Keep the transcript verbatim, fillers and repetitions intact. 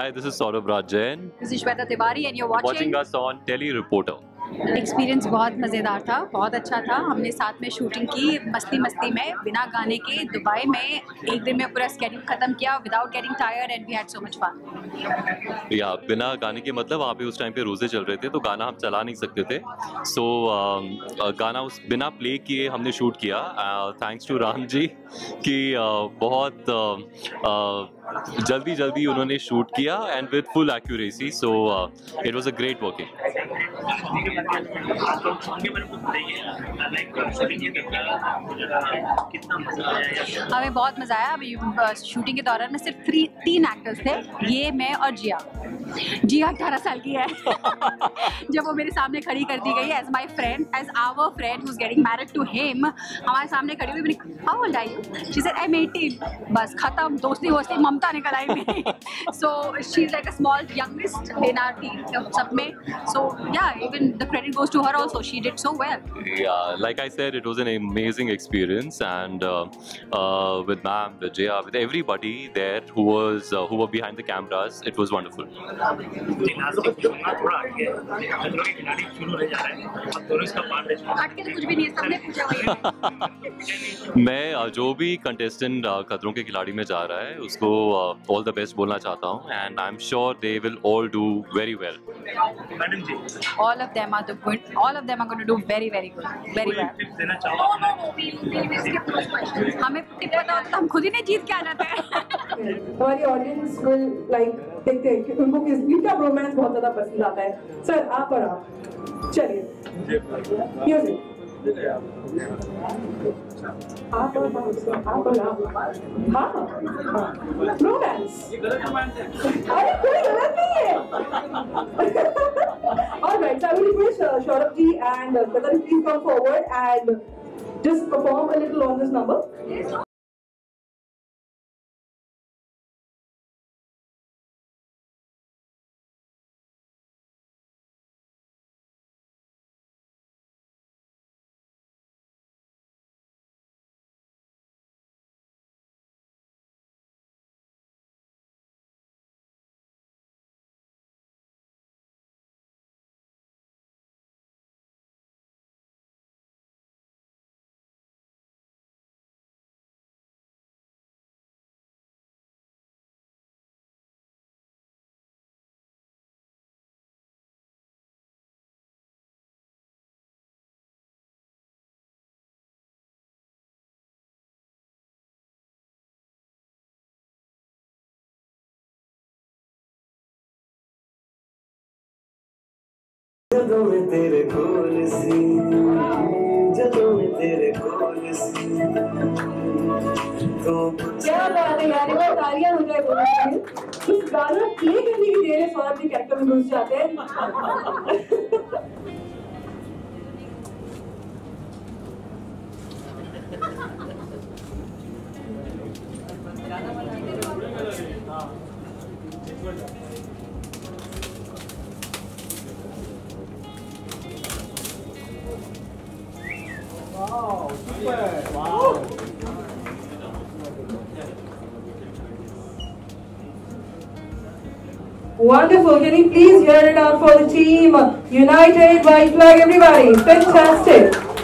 Hi, this is Saurabh Raj Jain. This is Shweta Tiwari and you're watching, watching us on Tele Reporter. Experience बहुत मज़ेदार था, बहुत अच्छा था। हमने साथ में शूटिंग की मस्ती मस्ती में, बिना गाने के दुबई में एक दिन में पूरा स्केड्यूल ख़त्म किया without getting tired and we had so much fun. या बिना गाने के मतलब वहाँ पे उस टाइम पे रोज़े चल रहे थे तो गाना हम चला नहीं सकते थे। सो so, uh, गाना उस बिना प्ले किए हमने शूट किया। थैंक्स टू राम जी कि uh, बहुत uh, uh, जल्दी जल्दी उन्होंने शूट किया and with full accuracy. So it was a great working. हमें बहुत मज़ा आया। अभी शूटिंग के दौरान में सिर्फ थ्री तीन एक्टर्स थे, ये मैं और जिया। जिया अठारह साल की है। जब वो मेरे सामने खड़ी कर दी गई as my friend, as our friend who is getting married to him, हमारे सामने खड़ी हुई। मैंने how old are you? She said I am eighteen. बस खत्म, दोस्ती वोस्ती ममता निकल आई मेरी। So she is like a small youngest in our team सब में। So yeah even the credit goes to her also. She did so well. Yeah, like I said, it was an amazing experience, and uh, uh, with ma'am, with Jaya, with everybody there who was uh, who were behind the cameras, it was wonderful. मैं uh, जो भी contestant uh, खतरों के खिलाड़ी में जा रहा है उसको uh, all the best बोलना चाहता हूँ, and I'm sure they will all do very well. All of them are the good. All of them are going to do very very good, very well. हमें tip पता होता तो हम खुद ही नहीं जीत के आ जाते हैं। हमारी ऑडियंस will like देखते हैं कि उनको किस किसका रोमांस बहुत ज़्यादा पसंद आता है। सर आप और आप चलिए म्यूजिक आप और आप आप और आप हाँ रोमांस अरे कोई गलत नहीं है। All right, so I will request uh, Saurabh ji and uh, Kadan please come forward and just perform a little on this number. जदों में तेरे कोल सी जदों में तेरे कोल सी तो क्या बात है यार, वो तालियां हो जाए बोलने के उस गाना प्ले करने की देर है। सौरभ जी कैरेक्टर में घुस जाते हैं। Wow, super! Wow! Wonderful. Can you please hear it out for the team? United White Flag, everybody. Fantastic.